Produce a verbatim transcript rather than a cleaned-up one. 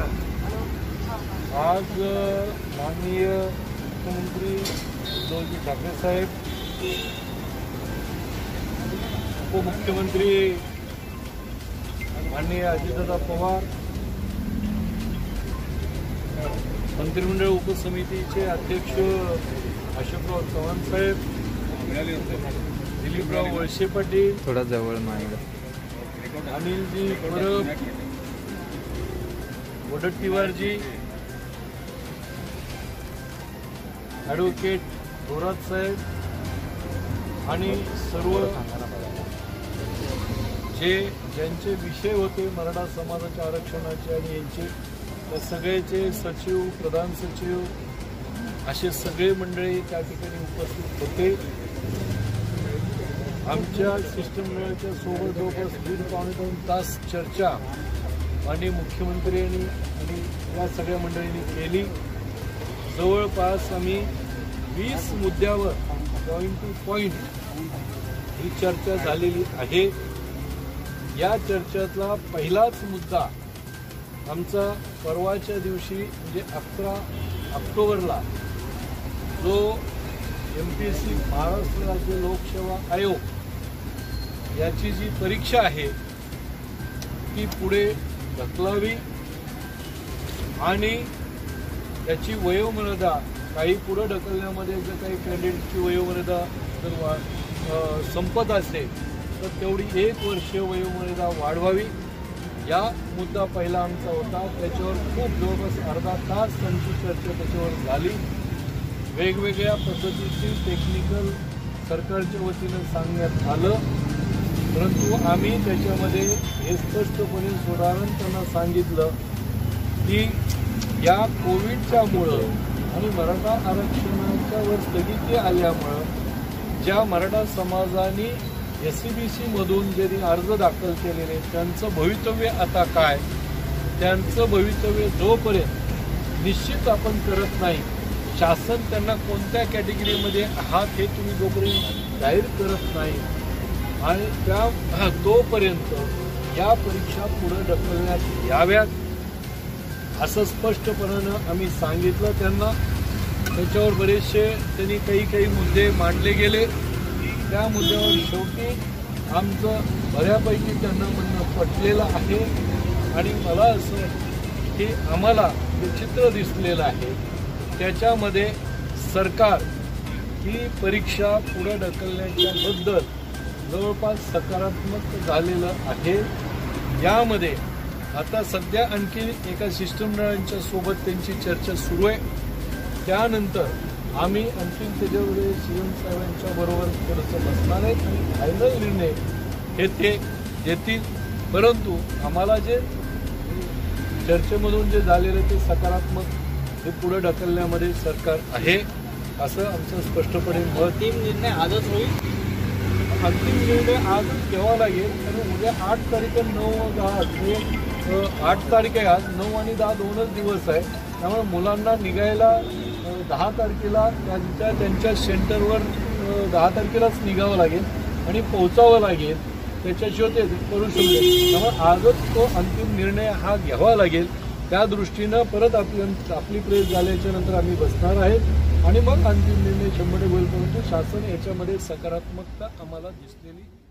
आज माननीय मुख्यमंत्री उद्धवजी ठाकरे साहेब, उपमुख्यमंत्री माननीय अजितदादा पवार, मंत्रिमंडळ उपसमितीचे अध्यक्ष अशोकराव चव्हाण साहेब, दिलीपराव वळसे पाटील, थोडा जवळ मागे, अनिलजी परब, वडट्टीवारजी, ॲडव्होकेट थोरात साहेब आणि सर्व जे ज्यांचे विषय होते मराठा समाजाच्या आरक्षणाचे आणि यांचे त्या सगळ्याचे सचिव, प्रधान सचिव असे सगळे मंडळी त्या ठिकाणी उपस्थित होते. आमच्या शिष्टमंडळाच्या सोबत जवळपास दीड पावणे दोन तास चर्चा माननीय मुख्यमंत्र्यांनी आणि या सगळ्या मंडळींनी केली. जवळपास आम्ही वीस मुद्द्यावर पॉईंट टू पॉईंट ही चर्चा झालेली आहे. या चर्चेतला पहिलाच मुद्दा आमचा परवाच्या दिवशी म्हणजे अकरा ऑक्टोबरला जो M P S C Maharashtra राज्य लोकसेवा आयोग याची जी परीक्षा आहे ती पुढे ढकलावी आणि याची वयोमर्यादा काही पुढे ढकलण्यामध्ये जर काही कॅन्डिडेटची वयोमर्यादा जर संपत असेल तर तेवढी एक वर्ष वयोमर्यादा वाढवावी. या मुद्दा पहिला आमचा होता. त्याच्यावर खूप जवळपास अर्धा तास त्यांची चर्चा त्याच्यावर झाली. वेगवेगळ्या पद्धतीची टेक्निकल सरकारच्या वतीनं सांगण्यात आलं, परंतु आम्ही त्याच्यामध्ये हे स्पष्टपणे सुधारण त्यांना सांगितलं की या कोविडच्यामुळं आणि मराठा आरक्षणाच्या वर स्थगिती आल्यामुळं ज्या मराठा समाजाने एस सी बी सी मधून ज्यांनी अर्ज दाखल केलेले त्यांचं भवितव्य आता काय, त्यांचं भवितव्य जोपर्यंत निश्चित आपण करत नाही, शासन त्यांना कोणत्या कॅटेगरीमध्ये आहात हे तुम्ही जोपर्यंत जाहीर करत नाही आणि त्या तोपर्यंत या परीक्षा पुढे ढकलण्यात याव्यात असं स्पष्टपणानं आम्ही सांगितलं त्यांना. त्याच्यावर बरेचसे त्यांनी काही काही मुद्दे मांडले गेले. त्या मुद्द्यावर शेवटी आमचं बऱ्यापैकी त्यांना म्हणणं पटलेलं आहे आणि मला असं की आम्हाला जे चित्र दिसलेलं आहे त्याच्यामध्ये सरकार ही परीक्षा पुढे ढकलण्याच्याबद्दल जवळपास सकारात्मक झालेलं आहे. यामध्ये आता सध्या आणखी एका शिष्टमंडळांच्या सोबत त्यांची चर्चा सुरू आहे. त्यानंतर आम्ही आणखी त्याच्यामध्ये सी एम साहेबांच्या बरोबर थोडंसं बसणार आहे आणि फायनल निर्णय हे ते देतील. परंतु आम्हाला जे चर्चेमधून जे झालेलं ते सकारात्मक हे पुढे ढकलण्यामध्ये सरकार आहे असं आमचं स्पष्टपणे मत. अंतिम निर्णय आजच होईल. अंतिम निर्णय आजच घ्यावा लागेल कारण उद्या आठ तारीख नऊ दहा हे आठ तारीख आहे. आज नऊ आणि दहा दोनच दिवस आहे. त्यामुळे मुलांना निघायला दहा तारखेला त्यांच्या त्यांच्या सेंटरवर दहा तारखेलाच निघावं लागेल आणि पोहोचावं लागेल. त्याच्याशिवाय ते करू शकते. त्यामुळे आजच तो अंतिम निर्णय हा घ्यावा लागेल. त्या दृष्टीनं परत आपली आपली प्रेस झाल्याच्या नंतर आम्ही बसणार आहेत आणि मग अंतिम निर्णय शंभर टक्के होईल. परंतु शासन याच्यामध्ये सकारात्मकता आम्हाला दिसलेली